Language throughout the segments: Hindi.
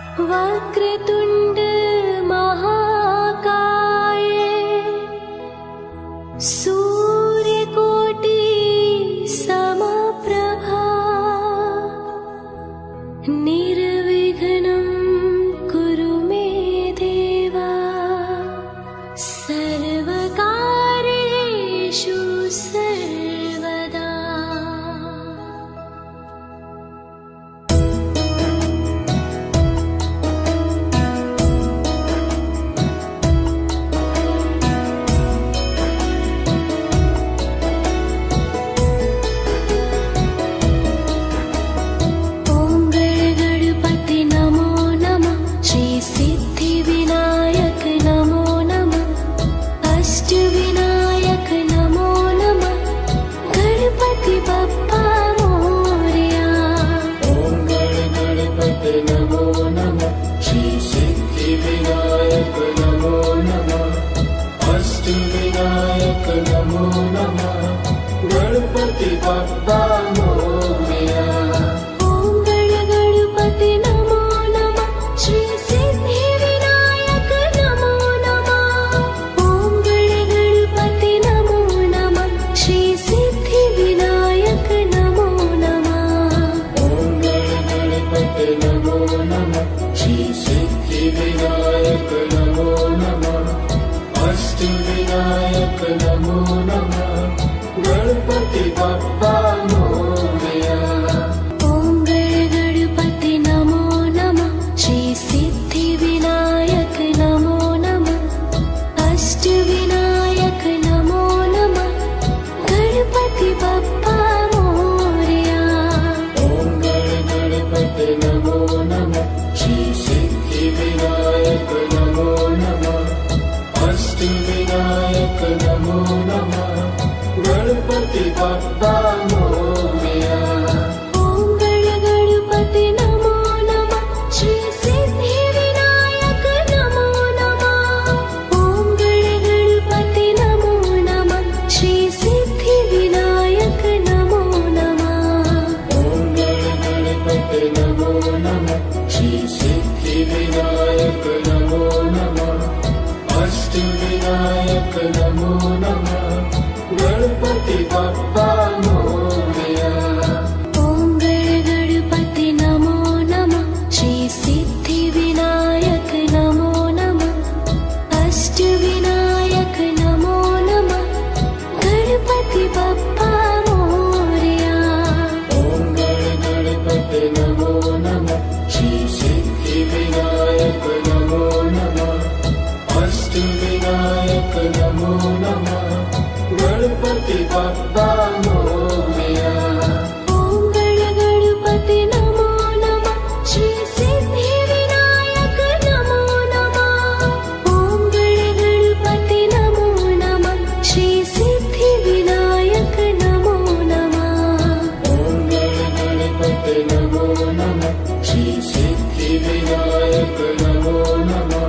वक्रतुण्ड महाकाय सूर्यकोटि समप्रभा निर्विघ्नं कुरु मे देवा सर्वकार्येषु सर्वदा। गणपति बप्पा मोरया। ओम गणपति नमो नमः श्री सिद्धि विनायक नमो नमः। ओम गणपति नमो नमः श्री सिद्धि विनायक नमो नमः। ओम गणपति नमो नमः श्री सिद्धि विनायक नमो नमः। अष्टविनायक नमो नमः गणपति बप्पा मोरया। ओम गणपति नमो नमः श्री सिद्धि विनायक नमो नमः। अष्टविनायक नमो नमः गणपति बप्पा मोरया। ओम गणपति नमो नमः श्री सिद्धि विनायक नमो नमः। अष्टविनायक नमो नमः गणपति बप्पा मोरया। ओम गणपति नमो नमः श्री सिद्धि विनायक नमो नमः। ओम गणपति नमो नमः श्री सिद्धि विनायक नमो नमः। ओम गणपति नमो नमः श्री सिद्धि विनायक नमो नमः। अष्टविनायक नमो नमः गणपति बप्पा मोरया। ओम गणपति नमो नमः श्री सिद्धि विनायक नमो नमः। अष्टविनायक नमो नमः गणपति बप्पा मोरया। ओम गणपति नमो नमः श्री सिद्धि विनायक नमो नमः। अष्टविनायक नमो नमः गणपति बप्पा मोरया। ओम गणपति नमो नमः श्री सिद्धि विनायक नमो नमः। ओम गणपति नमो नमः श्री सिद्धि विनायक नमो नमः। ओम गणपति नमो नमः श्री सिद्धि विनायक नमो नमः।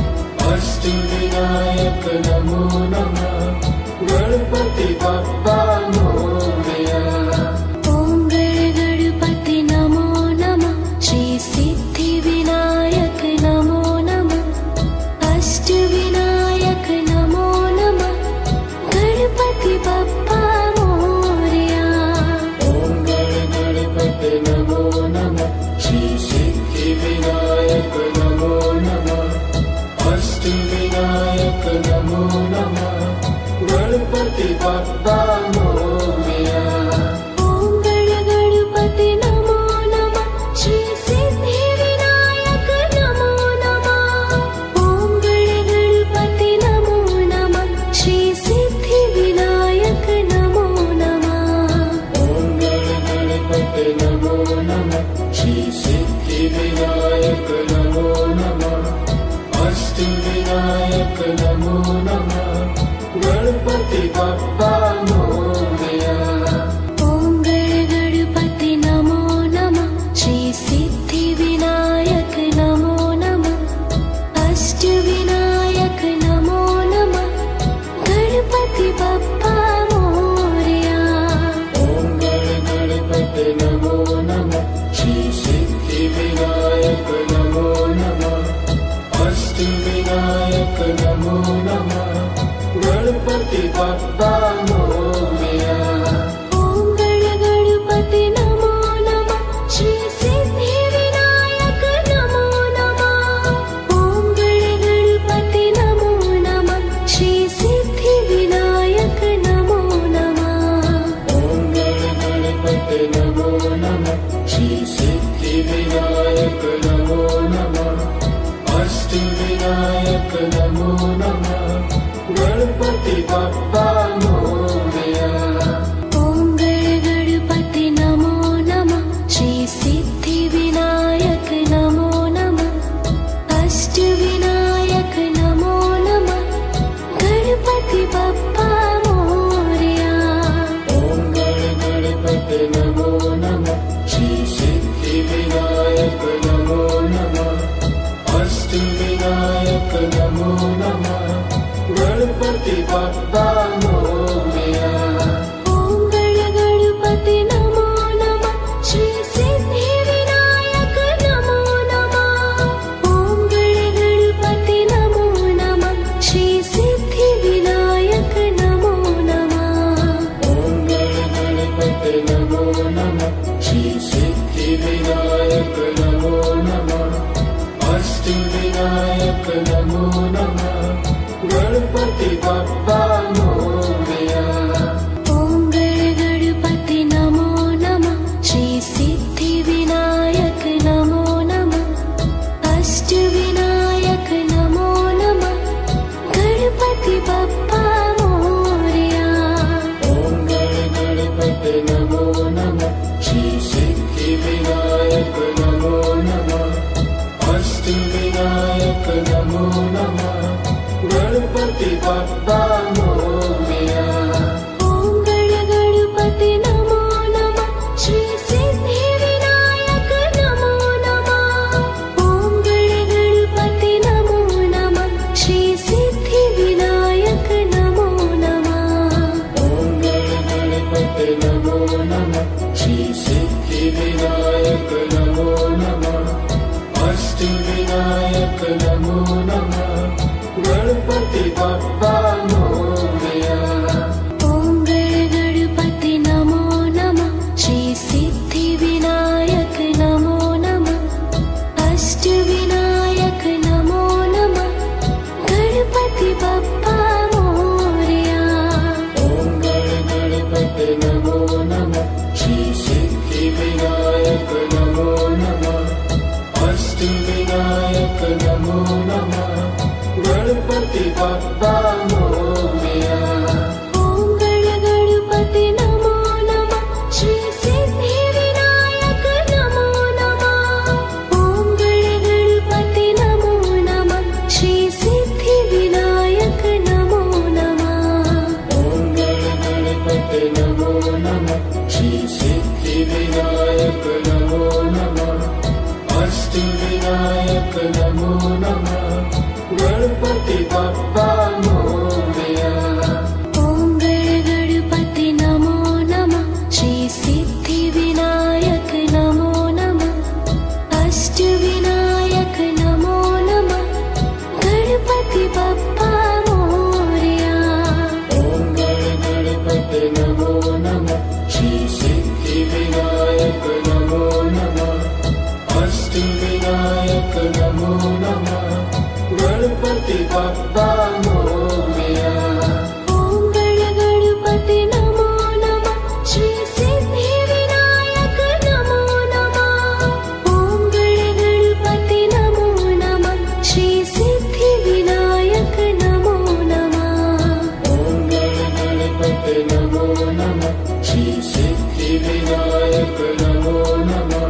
अष्टविनायक नमो नमः गणपति बप्पा मोरया। ओम गणपति नमो नमः श्री सिद्धि विनायक नमो नमः। अष्टविनायक नमो नमः गणपति बप्पा मोरया। ओम गणपति नमो नमः श्री सिद्धि विनायक नमो नमः। अष्टविनायक नमो नमः गणपति बप्पा मोरया। ओम गणपति नमो नमः श्री सिद्धि विनायक नमो नमः। ओम गणपति नमो नमः श्री सिद्धि विनायक नमो नमः। ओम गणपति नमो नमः श्री सिद्धि विनायक नमो नमः। अष्टविनायक नमो नमः गणपति बप्पा मोरया। ओम गणपति नमो नमः श्री सिद्धि विनायक नमो नमः। अष्टविनायक नमो नमः गणपति बप्पा मोरया। ओम गणपति नमो नमः श्री सिद्धि विनायक नमो नमः। अष्टविनायक नमो नमः गणपति बप्पा मोरया। ओम गणपति नमो नमः श्री सिद्धि विनायक नमो नमः। ओम गणपति नमो नमः श्री सिद्धि विनायक नमो नमः। ओम गणपति नमो नमः श्री सिद्धि विनायक नमो नमः अष्टविनायक नमो नमः गणपति बप्पा मोरया। ओम गणपति नमो नमः श्री सिद्धि विनायक नमो नमः अष्टविनायक नमो नमः गणपति बप्पा मोरया। ओम गणपति नमो नमः श्री सिद्धि विनायक नमो नमः अष्टविनायक नमो नमः गणपति बप्पा मोरया। ओम गणपति नमो नमः श्री सिद्धि विनायक नमो नमः। ओम गणपति नमो नमः श्री सिद्धि विनायक नमो नमः। ओम गणपति नमो नमः श्री सिद्धि विनायक नमो नमः अष्टविनायक नमो नमः गणपति बप्पा मोरया। ओम गणपति नमो नमः श्री सिद्धि विनायक नमो नमः अष्टविनायक नमो नमः गणपति बप्पा मोरया। ओम गणपति नमो नमः श्री सिद्धि विनायक नमो नमः अष्टविनायक नमो नमः गणपति बप्पा मोरया। ओम गणपति नमो नमः श्री सिद्धि विनायक नमो नमः। ओम गणपति नमो नमः श्री सिद्धि विनायक नमो नमः। ओम गणपति नमो नमः श्री सिद्धि विनायक नमो नमः अष्टविनायक नमो नमः गणपति बप्पा मोरया। ओम गणपति नमो नमः श्री सिद्धि विनायक नमो नमः अष्टविनायक नमो नमः गणपति बप्पा मोरया। ओम गणपति नमो नमः श्री सिद्धि विनायक नमो नमः अष्टविनायक नमो नमः गणपति बप्पा मोरया। ओम गणपति नमो नमः श्री सिद्धि विनायक नमो नमः। ओम गणपति नमो नमः श्री सिद्धि विनायक नमो नमः। ओम गणपति नमो नमः श्री सिद्धि विनायक नमो नमः अष्टविनायक नमो नमः गणपति बप्पा मोरया। ओम गणपति नमो नमः श्री सिद्धि विनायक नमो नमः अष्टविनायक नमो नमः गणपति बप्पा मोरया। ओम गणपति नमो नमः श्री सिद्धि विनायक नमो नमः अष्टविनायक नमो नमः गणपति बप्पा मोरया। ओम गणपति नमो नमः श्री सिद्धि विनायक नमो नमः। ओम गणपति नमो नमः श्री सिद्धि विनायक नमो नमः। ओम गणपति नमो नमः श्री सिद्धि विनायक नमो नमः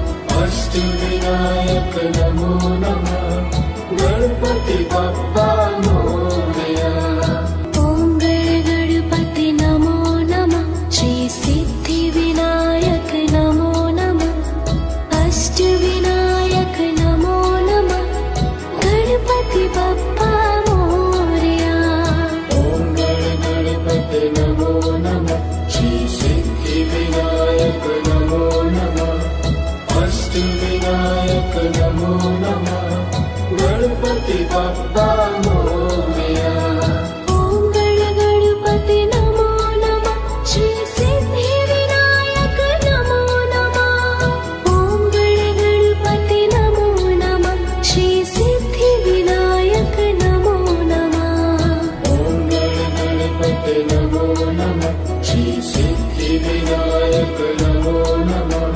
अष्टविनायक नमो नमः गणपति बप्पा मोरया। ओम गणपति नमो नमः श्री सिद्धि विनायक नमो नमः अष्टविनायक नमो नमः गणपति बप्पा मोरया। ओम गणपति नमो नमः श्री सिद्धि विनायक नमो नमः अष्टविनायक नमो नमः गणपति बप्पा मोरया। ॐ गणपति नमो नमः श्री सिद्धिविनायक नमो नमः। ॐ गणपति नमो नमः श्री सिद्धिविनायक नमो नमः। ॐ गणपति नमो नमः श्री सिद्धिविनायक नमो नमः।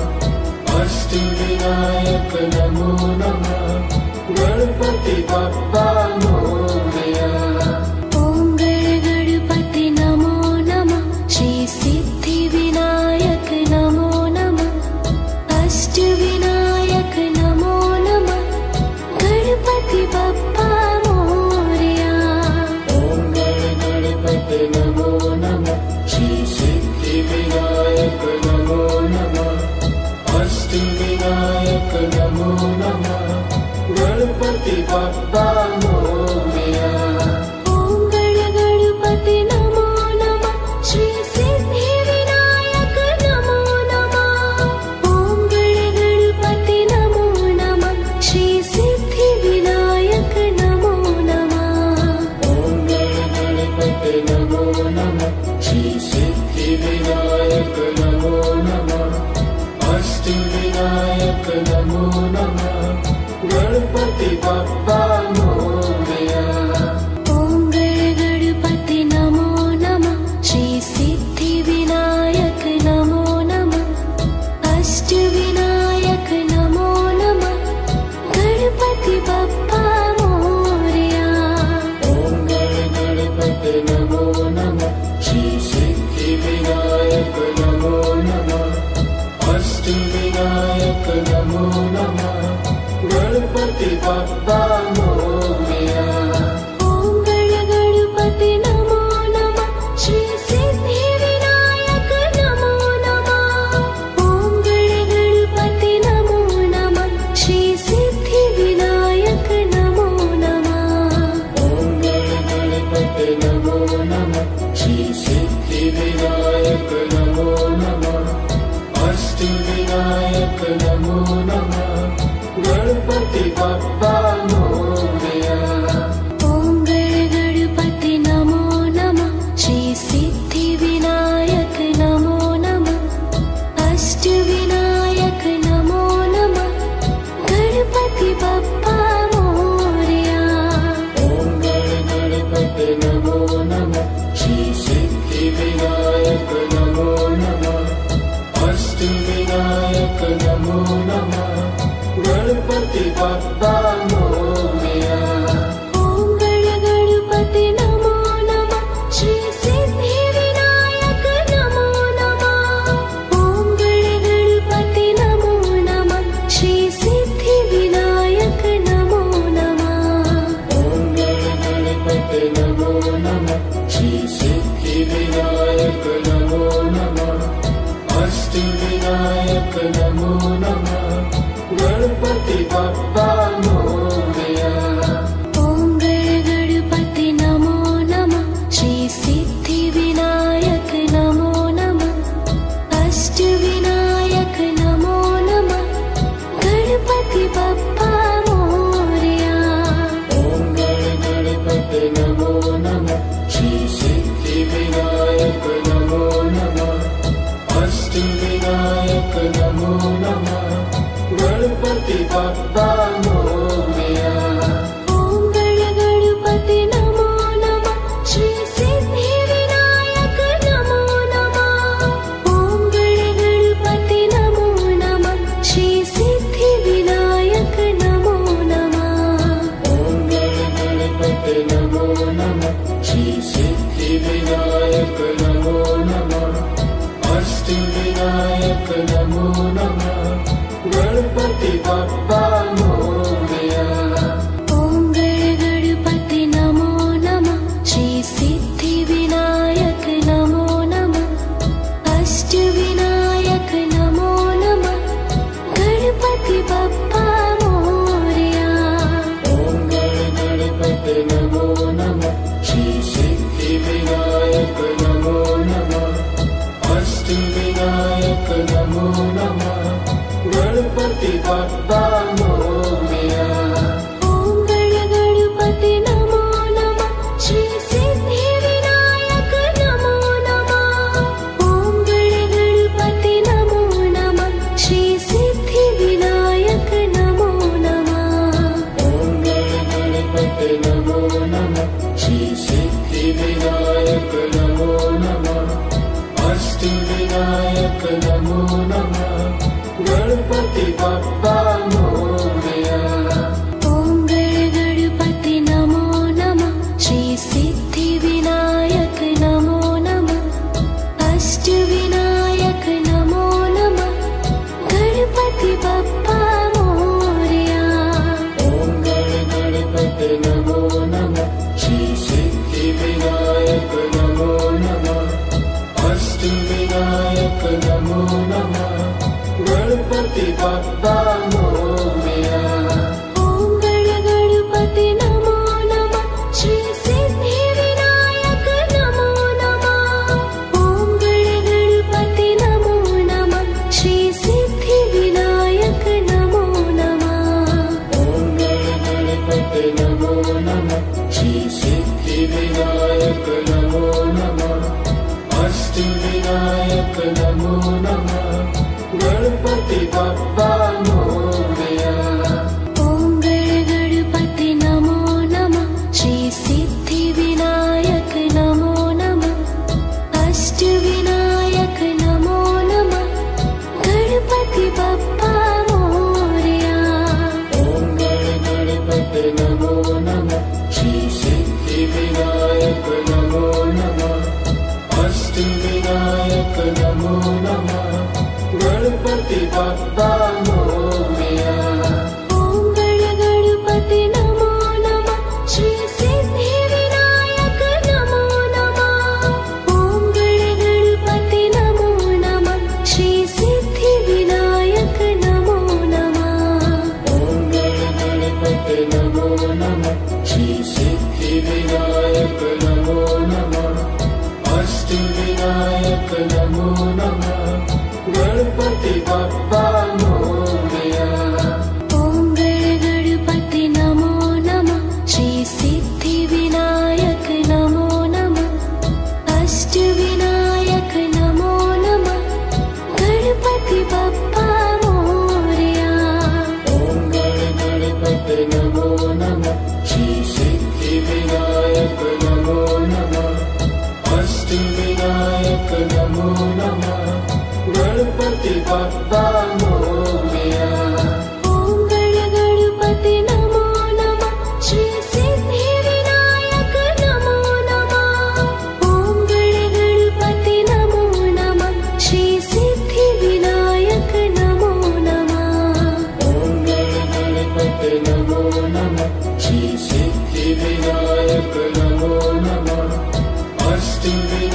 अष्टविनायक नमो नमः गणपति बप्पा मोरया। ॐ गणपति नमो नमः श्री सिद्धिविनायक नमो नमः। अष्टविनायक नमो नमः गणपति बप्पा मोरया। ॐ गणपति नमो नमः श्री सिद्धिविनायक नमो नमः। अष्टविनायक नमो नमः गणपति बप्पा मोरया। ॐ गणपति नमो नमः श्री सिद्धिविनायक नमो नमः। ॐ गणपति नमो नमः श्री सिद्धिविनायक नमो नमः। ॐ गणपति नमो नमः श्री सिद्धिविनायक नमो नमः। अष्टविनायक नमो नमः गणपति बप्पा मोरया। ॐ गणपति नमो नमः श्री सिद्धिविनायक नमो नमः। अष्टविनायक नमो नमः गणपति बप्पा मोरया। ॐ गणपति नमो नमः श्री सिद्धिविनायक नमो नमः। अष्टविनायक नमो नमः गणपति बप्पा मोरया। ॐ गणपति नमो नमः श्री सिद्धिविनायक नमो नमः। ॐ गणपति नमो नमः श्री सिद्धिविनायक नमो नमः। ॐ गणपति नमो नमः श्री सिद्धिविनायक नमो नमः। अष्टविनायक नमो नमः गणपति बप्पा मोरया। ॐ गणपति नमो नमः श्री सिद्धिविनायक नमो नमः। अष्टविनायक नमो नमः गणपति बप्पा मोरया। ॐ गणपति नमो नमः श्री सिद्धिविनायक नमो नमः। अष्टविनायक नमो नमः गणपति बप्पा मोरया। ॐ गणपति नमो नमः श्री सिद्धिविनायक नमो नमः। ॐ गणपति नमो नमः श्री सिद्धिविनायक नमो नमः। ॐ गणपति नमो नमः श्री सिद्धिविनायक नमो नमः। अष्टविनायक नमो नमः गणपति बप्पा मोरया। ॐ गणपति नमो नमः श्री सिद्धिविनायक नमो नमः। अष्टविनायक नमो नमः गणपति बप्पा मोरया। ॐ गणपति नमो नमः श्री सिद्धिविनायक नमो नमः। अष्टविनायक नमो नमः गणपति बप्पा मोरया। ॐ गणपति नमो नमः श्री सिद्धिविनायक नमो नमः। ॐ गणपति नमो नमः श्री सिद्धिविनायक नमो नमः। ॐ गणपति नमो नमः श्री सिद्धिविनायक नमो नमः। अष्टविनायक नमो नमः गणपति बप्पा मोरया। ॐ गणपति नमो नमः श्री सिद्धिविनायक नमो नमः। अष्टविनायक नमो नमः गणपति बप्पा मोरया। ॐ गणपति नमो नमः श्री सिद्धिविनायक नमो नमः। अष्टविनायक नमो नमः गणपति बप्पा मोरया। ॐ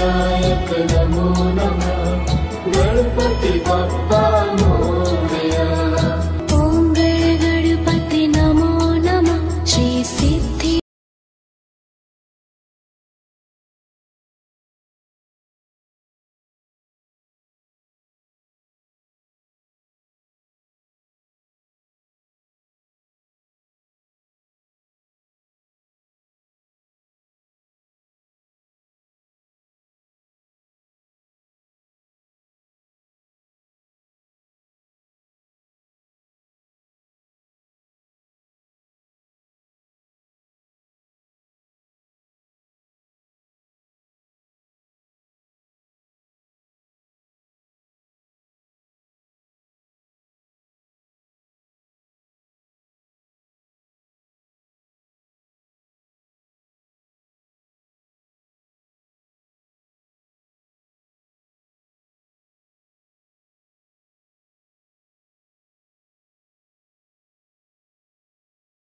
विनायक नमो नमः गणपति बप्पा